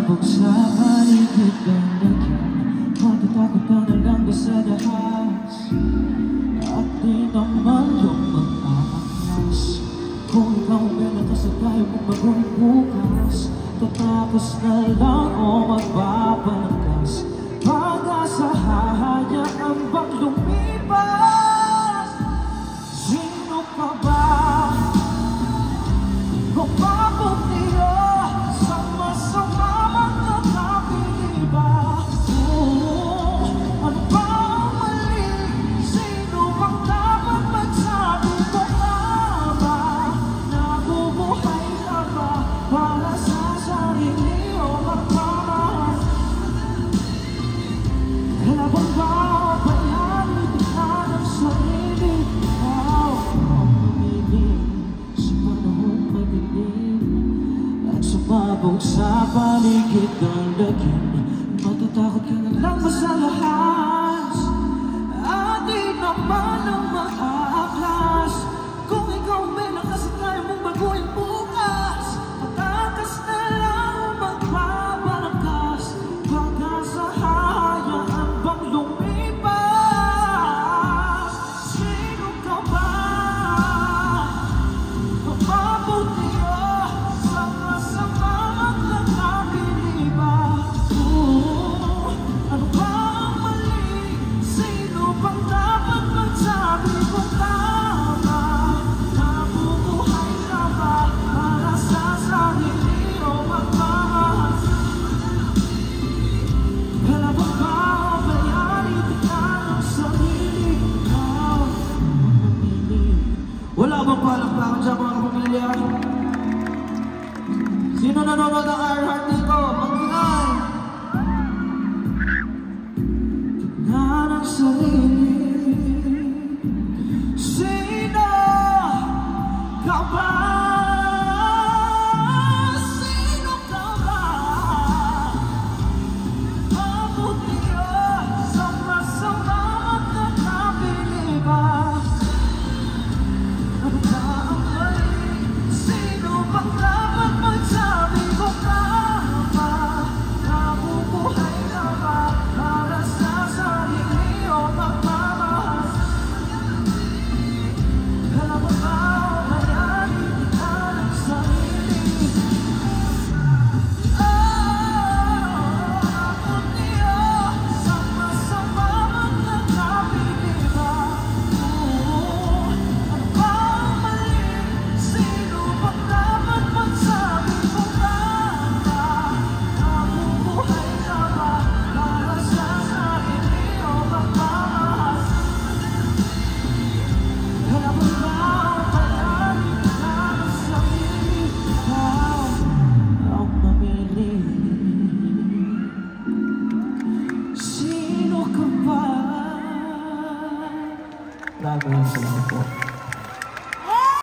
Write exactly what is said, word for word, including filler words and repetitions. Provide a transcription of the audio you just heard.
sumabog sa paligid ng lagyan. Matatakot ka na lang ba sa dahas? At di naman yung mag-aaklas. Kung ikaw may nakasagay mong bagong bukas, tatapos na lang o magpapalakas. Pag-asa hahayaan bang lumipas? Sino ka ba? Kung bakit niyo sama-sama magkakapili ba? Oo, ano ba ang mali? Sino bang dapat magsabi ko nga ba? Nabubuhay ka ba para sa sarili o magmamahal? Kalabang ba o bayani ka ng sarili? Ikaw ang mamili sa panahong madilim at sumabog sa paligid ng lagyan. Matatakot ka na lang ba sa lahas? At di naman ang maaaklas. Kung ikaw may nakasakay mong baguhin bukas, patakas na lang o magpapalakas. Pag-asa hahayaan bang lumipas? Sino ka ba? Mapabuti o sama-sama magkakabili ba? Oo, ano ba ang mali? Sino bang dapat magsabi kung tama? Nabubuhay ka ba para sa sarili o magmamahal? Kalabang ba o bayani ka ng sarili? Ikaw ang mamili. Wala bang palakpakan dyan mga kapamilya? Sino nanonood ng iHeart dito? Mag-ingay! Tignan ang sarili. Sino ka ba? Sino ka ba? Mabuti o sama-sama magkakabili ba? Ano ba ang mali? Sino bang dapat magsabi ko ka ba? Nabubuhay ka ba para sa sarili o magmamahal? Alam mo ba o bayani ka ng sarili? Oh, mabuti o sama-sama magkakabili ba? Oo, ano ba ang mali? Sino bang dapat magsabi kung tama? Nabubuhay ka ba para sa sarili o magmamahal? Alam mo ba o bayani ka ng sarili? Ikaw ang mamili. Sino ka ba? Maraming salamat po.